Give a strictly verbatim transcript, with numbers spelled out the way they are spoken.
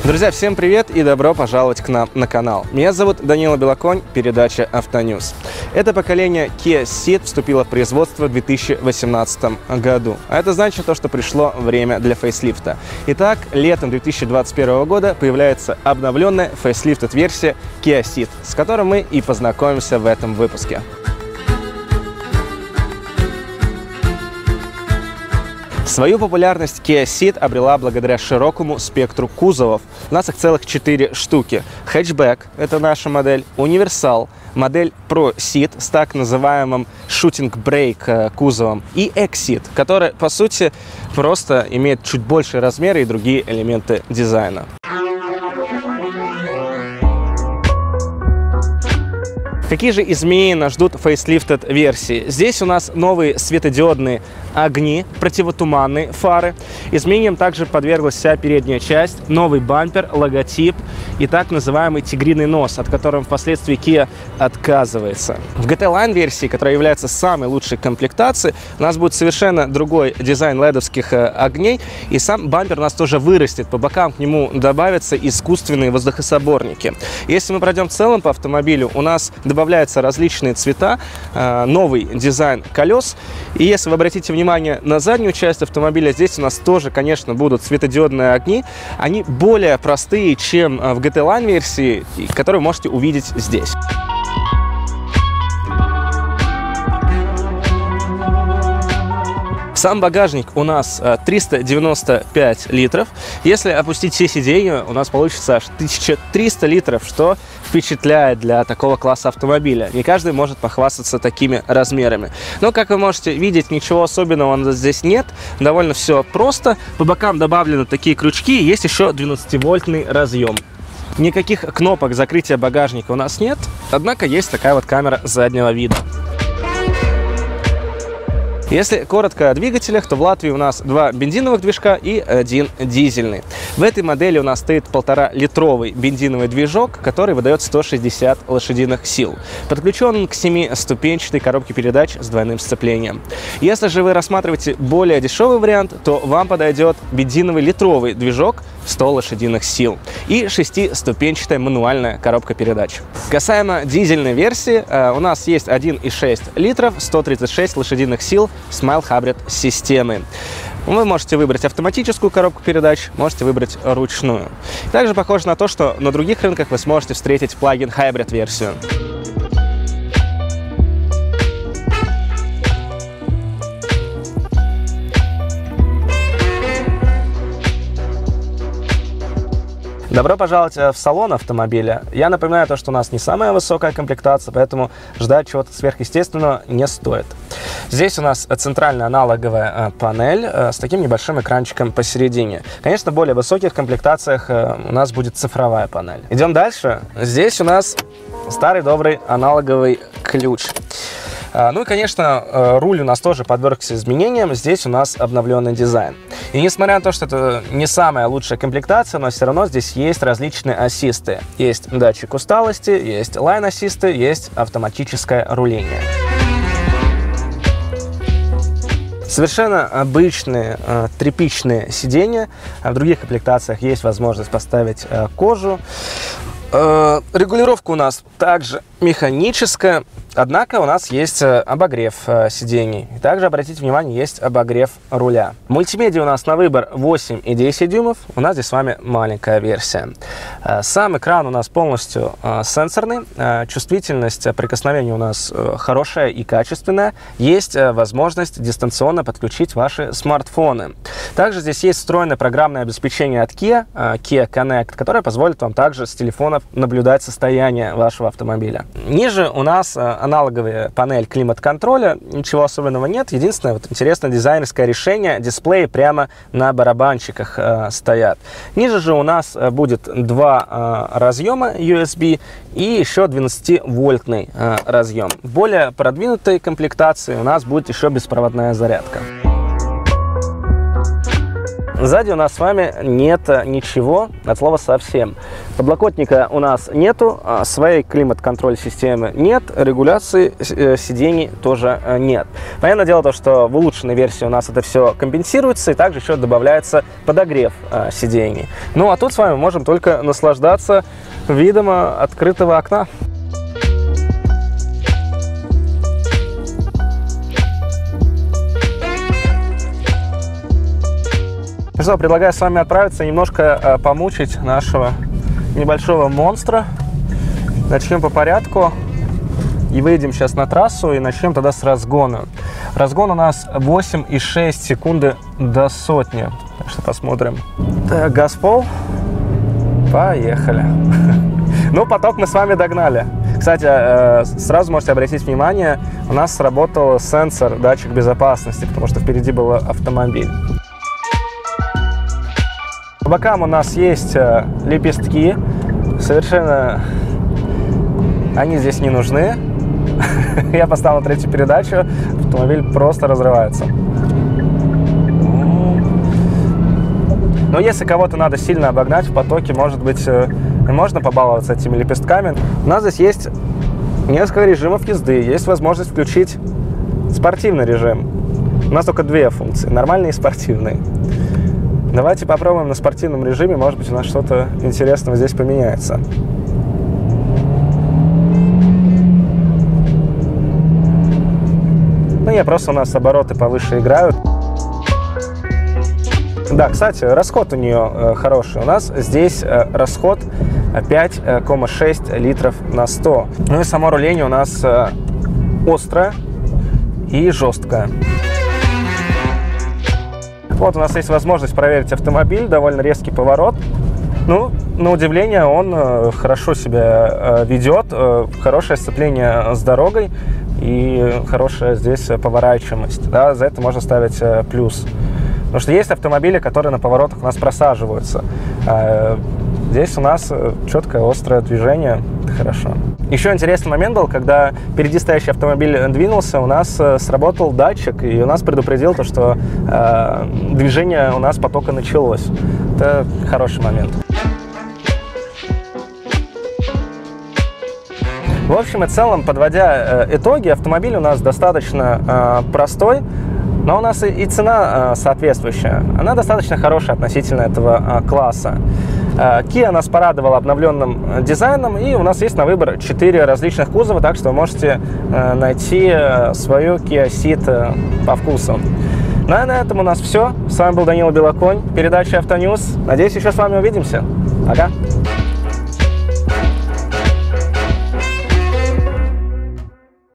Друзья, всем привет и добро пожаловать к нам на канал. Меня зовут Данила Белоконь, передача Автоньюз. Это поколение Kia Ceed вступило в производство в две тысячи восемнадцатом году. А это значит то, что пришло время для фейслифта. Итак, летом две тысячи двадцать первого года появляется обновленная фейслифтед-версия Kia Ceed, с которой мы и познакомимся в этом выпуске. Свою популярность Kia Ceed обрела благодаря широкому спектру кузовов. У нас их целых четыре штуки. Хэтчбэк – это наша модель, универсал, модель Pro Ceed с так называемым Shooting Brake кузовом и X-Ceed, который, по сути, просто имеет чуть большие размеры и другие элементы дизайна. Какие же изменения нас ждут в фейслифтед версии? Здесь у нас новые светодиодные огни, противотуманные фары. Изменениям также подверглась вся передняя часть, новый бампер, логотип и так называемый тигриный нос, от которого впоследствии Kia отказывается. В джи ти Line версии, которая является самой лучшей комплектацией, у нас будет совершенно другой дизайн ледовских огней, и сам бампер у нас тоже вырастет. По бокам к нему добавятся искусственные воздухособорники. Если мы пройдем в целом по автомобилю, у нас добавляются различные цвета, новый дизайн колес. И если вы обратите внимание на заднюю часть автомобиля, здесь у нас тоже, конечно, будут светодиодные огни. Они более простые, чем в джи ти Line версии, которые вы можете увидеть здесь. Сам багажник у нас триста девяносто пять литров. Если опустить все сиденья, у нас получится аж тысяча триста литров, что впечатляет для такого класса автомобиля. Не каждый может похвастаться такими размерами. Но, как вы можете видеть, ничего особенного здесь нет. Довольно все просто. По бокам добавлены такие крючки, есть еще двенадцативольтный разъем. Никаких кнопок закрытия багажника у нас нет, однако есть такая вот камера заднего вида. Если коротко о двигателях, то в Латвии у нас два бензиновых движка и один дизельный. В этой модели у нас стоит полтора-литровый бензиновый движок, который выдает сто шестьдесят лошадиных сил. Подключен он к семиступенчатой коробке передач с двойным сцеплением. Если же вы рассматриваете более дешевый вариант, то вам подойдет бензиновый литровый движок сто лошадиных сил и шестиступенчатая мануальная коробка передач. Касаемо дизельной версии, у нас есть один и шесть литров, сто тридцать шесть лошадиных сил с Mild Hybrid системы. Вы можете выбрать автоматическую коробку передач, можете выбрать ручную. Также похоже на то, что на других рынках вы сможете встретить плагин Hybrid версию. Добро пожаловать в салон автомобиля. Я напоминаю то, что у нас не самая высокая комплектация, поэтому ждать чего-то сверхъестественного не стоит. Здесь у нас центральная аналоговая панель с таким небольшим экранчиком посередине. Конечно, в более высоких комплектациях у нас будет цифровая панель. Идем дальше. Здесь у нас старый добрый аналоговый ключ. Ну и, конечно, руль у нас тоже подвергся изменениям. Здесь у нас обновленный дизайн. И несмотря на то, что это не самая лучшая комплектация, но все равно здесь есть различные ассисты. Есть датчик усталости, есть лайн-ассисты, есть автоматическое руление. Совершенно обычные э, тряпичные сиденья. В других комплектациях есть возможность поставить э, кожу. Э, регулировка у нас также механическая. Однако у нас есть обогрев сидений. И также, обратите внимание, есть обогрев руля. Мультимедиа у нас на выбор восемь и десять дюймов. У нас здесь с вами маленькая версия. Сам экран у нас полностью сенсорный. Чувствительность прикосновения у нас хорошая и качественная. Есть возможность дистанционно подключить ваши смартфоны. Также здесь есть встроенное программное обеспечение от Kia, Kia Connect, которое позволит вам также с телефона наблюдать состояние вашего автомобиля. Ниже у нас аналоговая панель климат-контроля, ничего особенного нет. Единственное, вот интересное дизайнерское решение, дисплеи прямо на барабанчиках э, стоят. Ниже же у нас будет два э, разъема ю эс би и еще двенадцативольтный э, разъем. В более продвинутой комплектации у нас будет еще беспроводная зарядка. Сзади у нас с вами нет ничего, от слова совсем. Подлокотника у нас нету, своей климат-контроль системы нет, регуляции сидений тоже нет. Понятное дело, то, что в улучшенной версии у нас это все компенсируется, и также еще добавляется подогрев сидений. Ну а тут с вами можем только наслаждаться видом открытого окна. Ну что, предлагаю с вами отправиться немножко э, помучить нашего небольшого монстра. Начнем по порядку и выйдем сейчас на трассу и начнем тогда с разгона. Разгон у нас восемь и шесть секунды до сотни. Так что посмотрим. Так, газ в пол. Поехали. Ну, поток мы с вами догнали. Кстати, э, сразу можете обратить внимание, у нас сработал сенсор, датчик безопасности, потому что впереди был автомобиль. По бокам у нас есть э, лепестки, совершенно они здесь не нужны. Я поставил третью передачу, автомобиль просто разрывается. Но если кого-то надо сильно обогнать в потоке, может быть, э, можно побаловаться этими лепестками. У нас здесь есть несколько режимов езды, есть возможность включить спортивный режим. У нас только две функции, нормальный и спортивный. Давайте попробуем на спортивном режиме, может быть, у нас что-то интересного здесь поменяется. Ну, нет, просто у нас обороты повыше играют. Да, кстати, расход у нее э, хороший. У нас здесь э, расход пять целых шесть десятых литров на сто. Ну и само руление у нас э, острое и жесткое. Вот у нас есть возможность проверить автомобиль, довольно резкий поворот. Ну, на удивление, он э, хорошо себя э, ведет, э, хорошее сцепление с дорогой и хорошая здесь поворачиваемость. Да, за это можно ставить э, плюс. Потому что есть автомобили, которые на поворотах у нас просаживаются. Э, здесь у нас четкое, острое движение. Это хорошо. Еще интересный момент был, когда впереди стоящий автомобиль двинулся, у нас э, сработал датчик, и у нас предупредил то, что э, движение у нас потока началось. Это хороший момент. В общем и целом, подводя э, итоги, автомобиль у нас достаточно э, простой, но у нас и, и цена э, соответствующая. Она достаточно хорошая относительно этого э, класса. Kia нас порадовала обновленным дизайном, и у нас есть на выбор четыре различных кузова, так что вы можете найти свою Kia Ceed по вкусу. Ну а на этом у нас все. С вами был Данила Белоконь, передача Автоньюз. Надеюсь, еще с вами увидимся. Пока!